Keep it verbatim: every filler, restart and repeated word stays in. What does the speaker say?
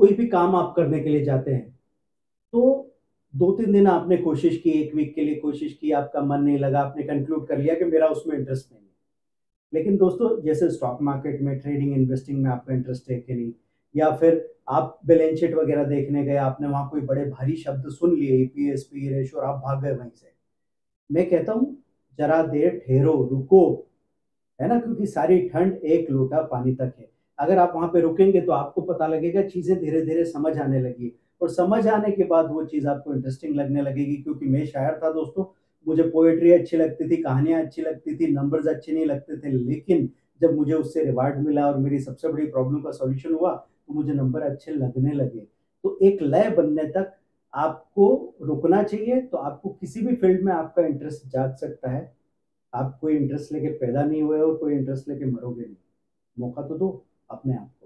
कोई भी काम आप करने के लिए जाते हैं, तो दो तीन दिन आपने कोशिश की, एक वीक के लिए कोशिश की, आपका मन नहीं लगा, आपने कंक्लूड कर लिया कि मेरा उसमें इंटरेस्ट नहीं है। लेकिन दोस्तों, जैसे स्टॉक मार्केट में ट्रेडिंग, इन्वेस्टिंग में आपका इंटरेस्ट है कि नहीं, या फिर आप बैलेंस शीट वगैरह देखने गए, आपने वहाँ कोई बड़े भारी शब्द सुन लिए, ईपीएस, पी रेशियो, और आप भाग गए वहीं से। मैं कहता हूँ, जरा देर ठहरो, रुको, है ना? क्योंकि सारी ठंड एक लोटा पानी तक है। अगर आप वहाँ पे रुकेंगे तो आपको पता लगेगा, चीज़ें धीरे-धीरे समझ आने लगी, और समझ आने के बाद वो चीज़ आपको इंटरेस्टिंग लगने लगेगी। क्योंकि मैं शायर था दोस्तों, मुझे पोएट्री अच्छी लगती थी, कहानियाँ अच्छी लगती थी, नंबर्स अच्छे नहीं लगते थे। लेकिन जब मुझे उससे रिवार्ड मिला और मेरी सबसे बड़ी प्रॉब्लम का सॉल्यूशन हुआ, तो मुझे नंबर अच्छे लगने लगे। तो एक लय बनने तक आपको रुकना चाहिए, तो आपको किसी भी फील्ड में आपका इंटरेस्ट जाग सकता है। आप कोई इंटरेस्ट लेके पैदा नहीं हुए हो, कोई इंटरेस्ट लेके मरोगे नहीं। मौका तो दो अपने आप को।